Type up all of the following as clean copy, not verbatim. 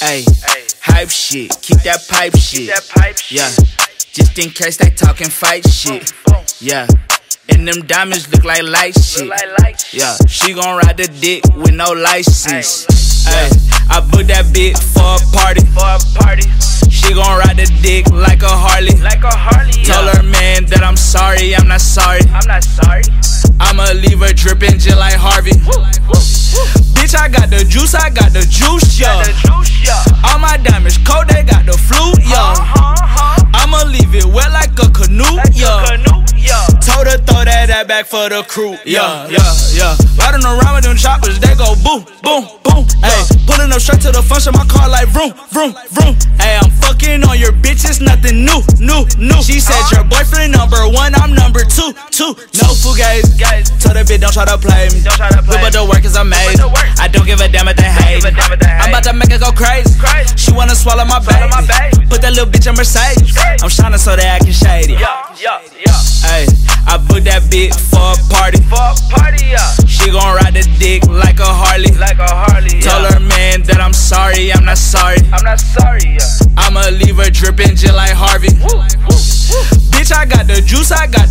Ayy, hype shit, keep that pipe shit. Yeah, just in case they talking fight shit. Yeah, and them diamonds look like light shit. Yeah, she gon' ride the dick with no license. Ayy, I booked that bitch for a party. She gon' ride the dick like a Harley. Told her man that I'm sorry, I'm not sorry. I'ma leave her drippin' just like Harvey. Bitch, I got the juice, yeah. All my diamonds cold, they got the flute, yeah. I'ma leave it wet like a canoe, yeah. Told her throw that back for the crew, yeah. Riding around with them choppers, they go boom, boom, boom. Ayy, pulling up straight to the function, my car like vroom, vroom, vroom. Ayy, I'm fucking on your bitch, it's nothing new. She said your boyfriend #1, I'm #2. No fugazi, told that bitch don't try to play me. But the work is amazing. I don't give a damn if they hate me. I'm about to make her go crazy. She wanna swallow my baby. Put that little bitch in Mercedes. I'm shining so that I can shade it. Ayy, I booked that bitch for a party. She gon' ride the dick like a Harley. Told her man that I'm sorry, I'm not sorry. I'ma leave her drippin' just like Harvey. Bitch, I got the juice,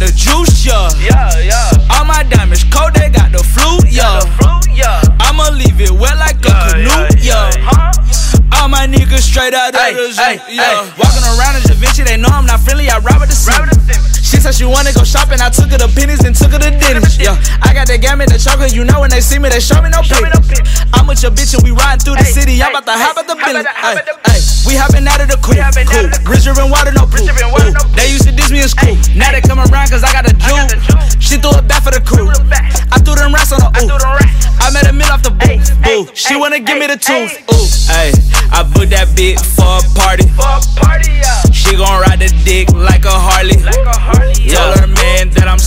yeah. All my diamonds cold, they got the flute, yeah. I'ma leave it wet like a canoe, yeah. All my niggas straight out of the zoo, yeah. Walking around in Da Vinci, they know I'm not friendly, I ride with the city. She said she wanna go shopping, I took her to pennies and took her to Denny's, yeah. I got the gamut, the chocolate, you know when they see me, they show me no pity. I'm with your bitch and we riding through the city, I'm about to hop at the Bentley. We hopping out of the coupe, Rich drippin' water, no poop. They used to diss me in school, now they come around cause I got a juke. She threw it back for the crew, I threw them racks on the ooh. I met a mill off the boo, she wanna give me the tools, ooh. Ayy, I booked that bitch for a party. She gon' ride the dick like a Harley. Told her man that I'm